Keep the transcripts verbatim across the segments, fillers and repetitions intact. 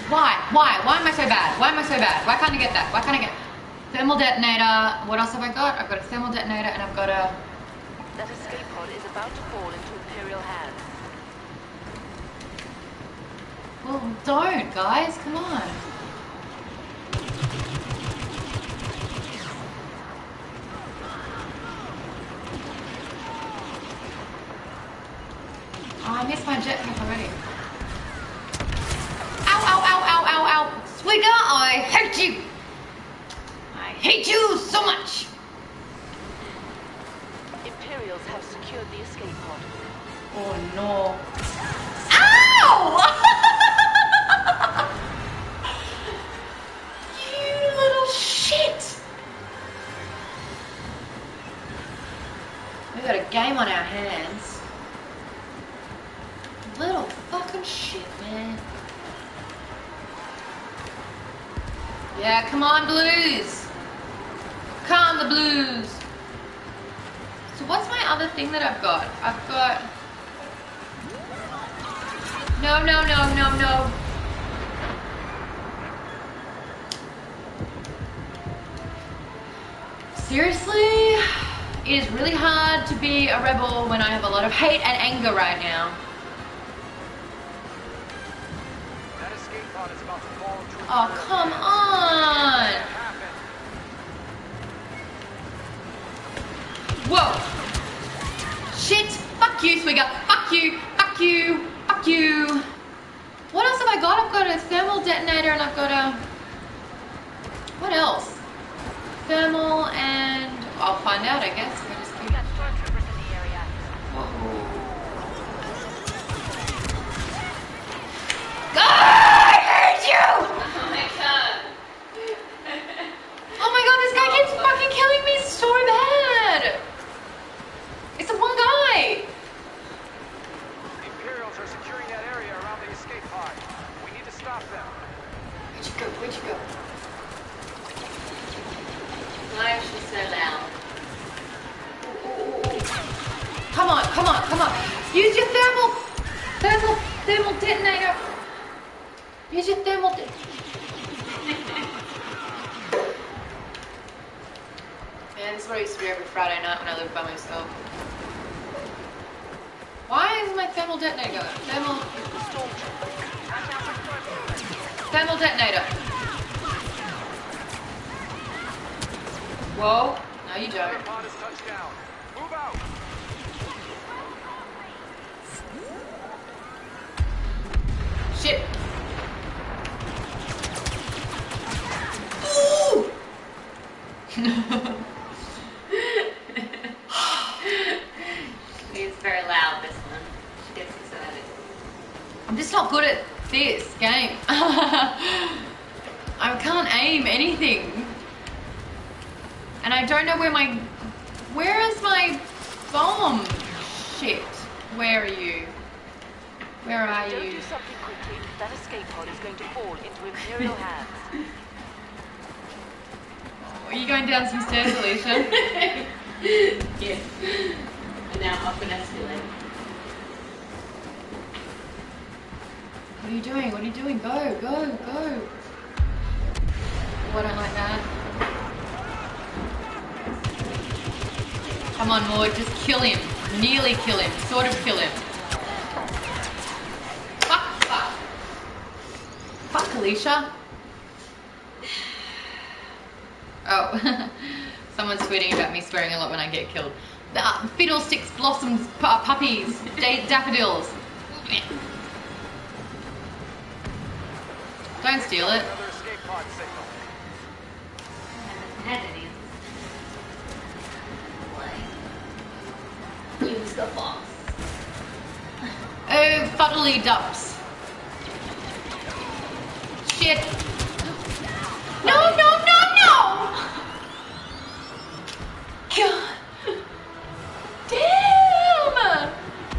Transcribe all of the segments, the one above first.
Why? Why? Why am I so bad? Why am I so bad? Why can't I get that? Why can't I get thermal detonator? What else have I got? I've got a thermal detonator and I've got a... That escape pod is about to fall into Imperial hands. Well, don't, guys. Come on. Oh, I missed my jetpack already. Ow, ow, ow, ow, ow, ow. Swigger, I hate you. I hate you so much. Imperials have secured the escape pod. Oh, no. Ow! You little shit. We've got a game on our hands. Little fucking shit, man. Yeah, come on, Blues. Come the Blues. So what's my other thing that I've got? I've got... No, no, no, no, no. Seriously? It is really hard to be a rebel when I have a lot of hate and anger right now. Oh, come on! Whoa! Shit! Fuck you, Swigger! Fuck you! Fuck you! Fuck you! What else have I got? I've got a thermal detonator and I've got a... What else? Thermal and... I'll find out, I guess. If I just keep... Whoa. God, I hate you! Oh my god. Oh my god, this guy keeps fucking killing me so bad! It's the one guy! The Imperials are securing that area around the escape pod. We need to stop them. Where'd you go? Where'd you go? Why is she so loud? Ooh, ooh, ooh. Come on, come on, come on. Use your thermal, thermal, thermal detonator. Use your thermal detonator. Man, this is what I used to do every Friday night when I lived by myself. Why is my thermal detonator going? Thermal... Thermal detonator. Whoa. No, you don't. Pod is touched down. Move out. Shit. Ooh! She's very loud, this one. She gets excited. I'm just not good at this game. I can't aim anything. And I don't know where my... Where is my bomb? Shit. Where are you? Where are Don't you? do something quickly. That escape pod is going to fall into Imperial hands. Are you going down some stairs, Alicia? Yes. And now up an escalator. What are you doing? What are you doing? Go, go, go. Oh, I don't like that. Come on, Maud, just kill him. Nearly kill him. Sort of kill him. Fuck, fuck. Fuck, Alicia. Oh, someone's tweeting about me swearing a lot when I get killed. Uh, fiddlesticks, blossoms, pu puppies, da daffodils. Don't steal it. Another escape pod signal. I haven't had any. Use the box. Oh, fuddly dups. Shit. No, no, no, no! God. Damn!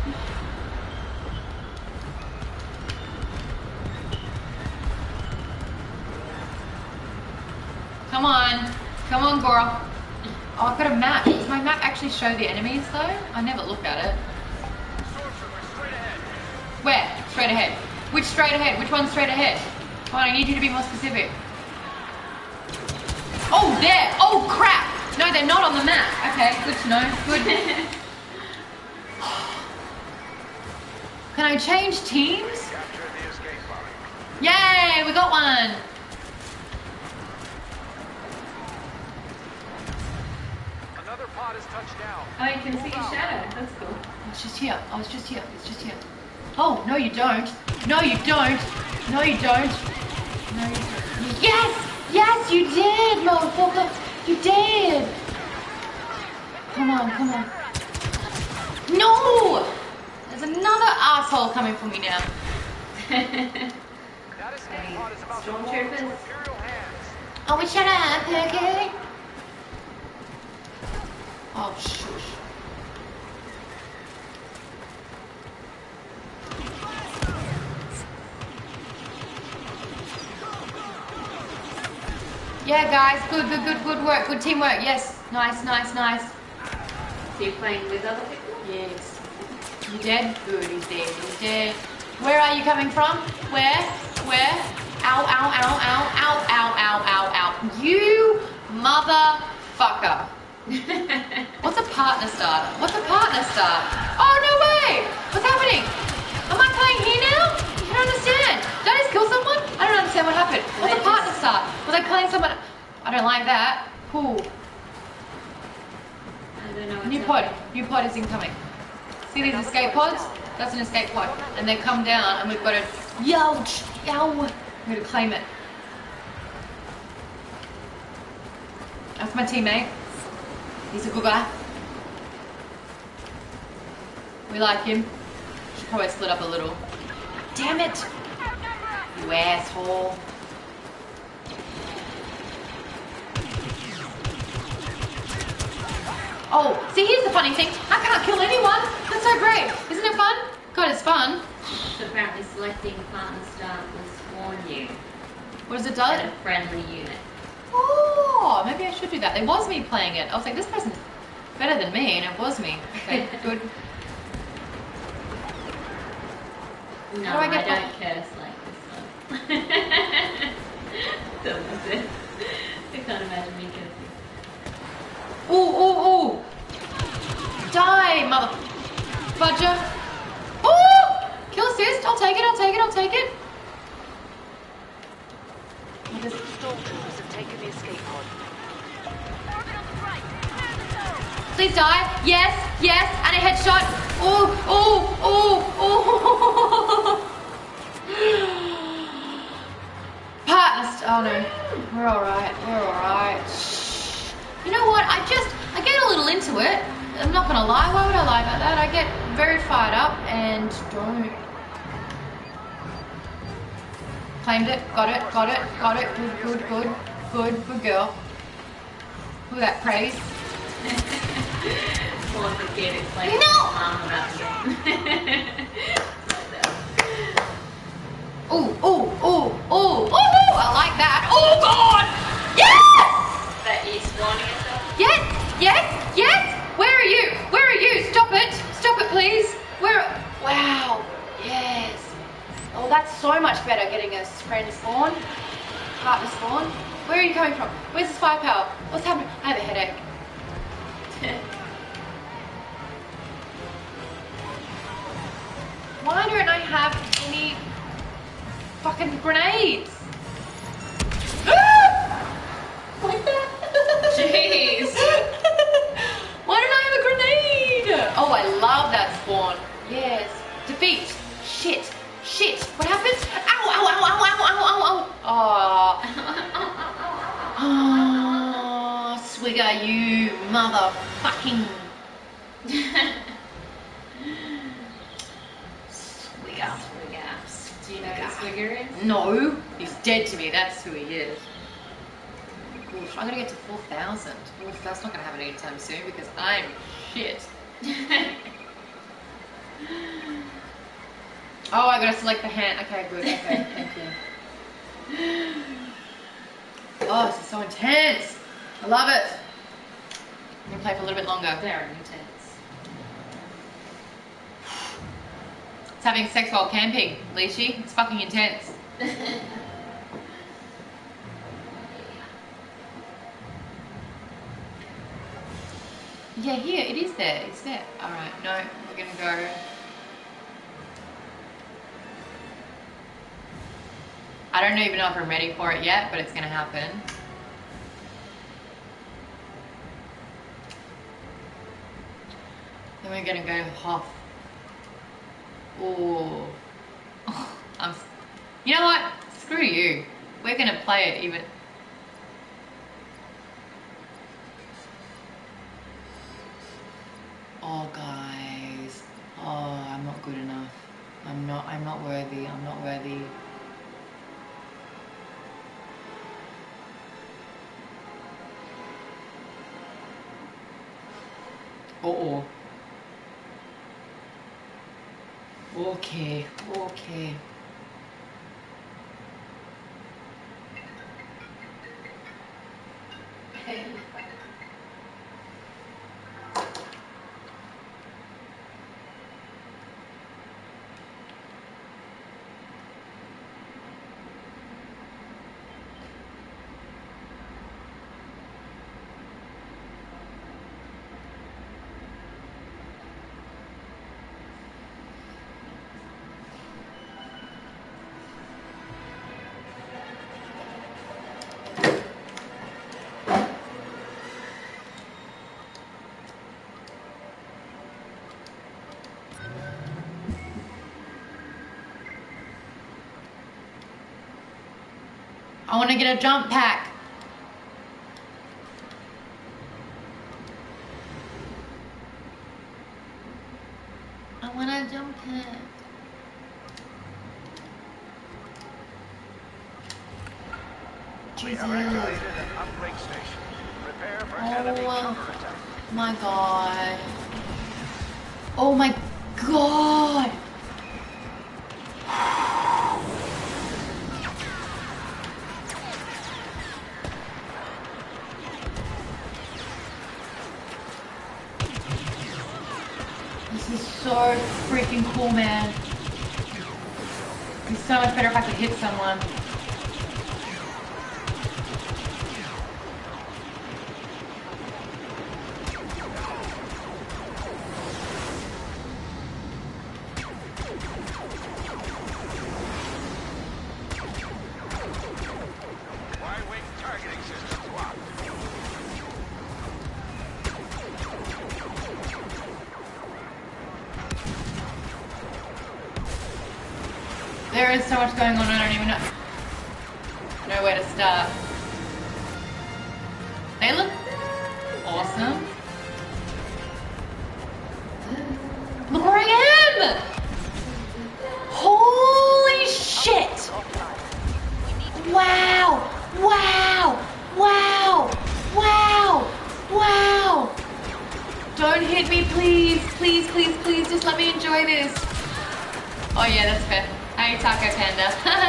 Come on. Come on, girl. Oh, I've got a map. Does my map actually show the enemies, though? I never look at it. Stormtrooper, straight ahead. Where? Straight ahead. Which straight ahead? Which one's straight ahead? Come on, I need you to be more specific. Oh, there! Oh, crap! No, they're not on the map. Okay, good to know. Good. Can I change teams? Capture the escape pod. Yay, we got one! Another pod has touched down. Oh, you can see your shadow. That's cool. It's just here. I was just here. It's just here. Oh, no you don't. No you don't. No you don't. No you don't. Yes! Yes, you did, motherfucker! You did! Come on, come on. No! There's another asshole coming for me now. That escape pod is about to fall into Stormtroopers. Imperial hands. Oh, shut up, okay? Oh, shush. Yeah, guys, good, good, good, good work, good teamwork. Yes, nice, nice, nice. So you're playing with other people? Yes. You dead? Good, he's dead, he's dead. Where are you coming from? Where? Where? Ow, ow, ow, ow, ow, ow, ow, ow, ow. You motherfucker. What's a partner starter? What's a partner starter? Oh, no way! What's happening? Am I playing here now? I don't understand. Did I just kill someone? I don't understand what happened. What's a partner start? Was I playing someone? I don't like that. Cool. I don't know. what's New happening. pod. New pod is incoming. See these escape pods? That's an escape pod. And they come down and we've got to youch, yow. We're going to claim it. That's my teammate. He's a good guy. We like him. Should probably split up a little. Damn it! You asshole. Oh, see, here's the funny thing. I can't kill anyone. That's so great. Isn't it fun? God, it's fun. So apparently selecting partner start will spawn you What does it do? at a friendly unit. Oh, maybe I should do that. It was me playing it. I was like, this person's better than me, and it was me. Okay, good. No, How do I I, get don't back? curse like this one. Don't listen. I can't imagine me cursing. Ooh, ooh, ooh. Die, mother fudger. Ooh! Kill assist. I'll take it, I'll take it, I'll take it. Stormtroopers have taken the escape pod. Please die. Yes, yes, and a headshot. Ooh, ooh, ooh, ooh. Partner. st- Oh no. We're alright, we're alright. Shh. You know what? I just, I get a little into it. I'm not gonna lie. Why would I lie about that? I get very fired up and don't. Claimed it. Got it. Got it. Got it. Good, good, good. Good, good girl. Look at that praise. Once a kid, it's like No! mom about the game. Ooh, ooh, ooh, ooh, ooh, I like that. Oh God! Yes! That you spawning yourself? Yes, yes, yes! Where are you? Where are you? Stop it! Stop it, please! Where? Wow, yes. Oh, that's so much better getting a friend spawn, partner spawn. Where are you coming from? Where's this firepower? What's happening? I have a headache. Why don't I have any fucking grenades? Like that? Jeez. Why don't I have a grenade? Oh, I love that spawn. Yes. Defeat. Shit. Shit. What happened? Ow, ow, ow, ow, ow, ow, ow, ow. Oh. Oh, Swigger, you motherfucking. Swigger. Do you know who Swigger is? No, he's dead to me. That's who he is. Oof, I'm gonna get to four thousand. Oof, that's not gonna happen anytime soon because I'm shit. Oh, I gotta select the hand. Okay, good. Okay, thank you. Oh, this is so intense. I love it. I'm gonna play for a little bit longer. Very intense. It's having sex while camping, Leashy. It's fucking intense. Yeah, here, it is there, it's there. Alright, no, we're gonna go. I don't even know if I'm ready for it yet, but it's gonna happen. Then we're gonna go Hoth. Ooh. Oh, I'm, you know what? Screw you. We're gonna play it even. Oh, guys. Oh, I'm not good enough. I'm not, I'm not worthy. I'm not worthy. Uh-oh. Okay, okay. I want to get a jump pack. I want a jump pack. We Jesus. have activated an uplink station. Prepare for enemy Oh counterattack. my god. Oh my god. This is so freaking cool, man. It's so much better if I could hit someone. Y-wing targeting systems locked. There is so much going on, I don't even know, know where to start. They look awesome. Look where I am! Holy shit! Wow! Wow! Wow! Wow! Wow! Don't hit me, please. Please, please, please. Just let me enjoy this. Oh yeah, that's fair. Hey, Taco Panda.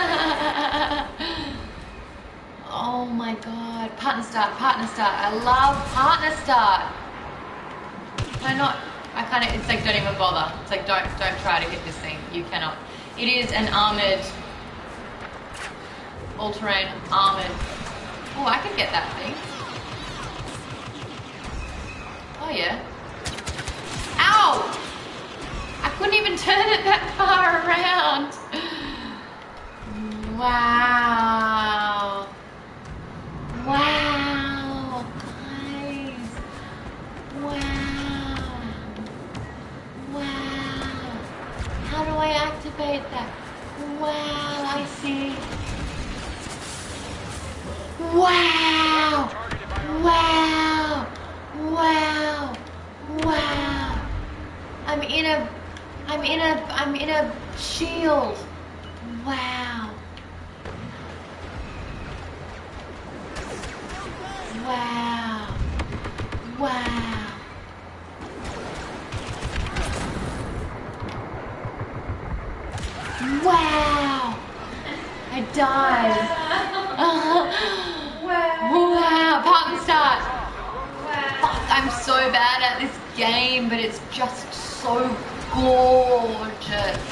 Oh my god. Partner start, partner start. I love partner start. Can I not? I kind of, it's like, don't even bother. It's like, don't, don't try to hit this thing. You cannot. It is an armored, all-terrain armored. Oh, I can get that thing. Oh yeah. Ow! I couldn't even turn it that far around. Wow. Wow. Guys. Wow. Wow. How do I activate that? Wow, I see. Wow. Wow. Wow. Wow. I'm in a I'm in a I'm in a shield. Wow. Wow. Wow. Wow. I died. Wow. Wow. Partner start. Wow. Fuck, I'm so bad at this game, but it's just so gorgeous.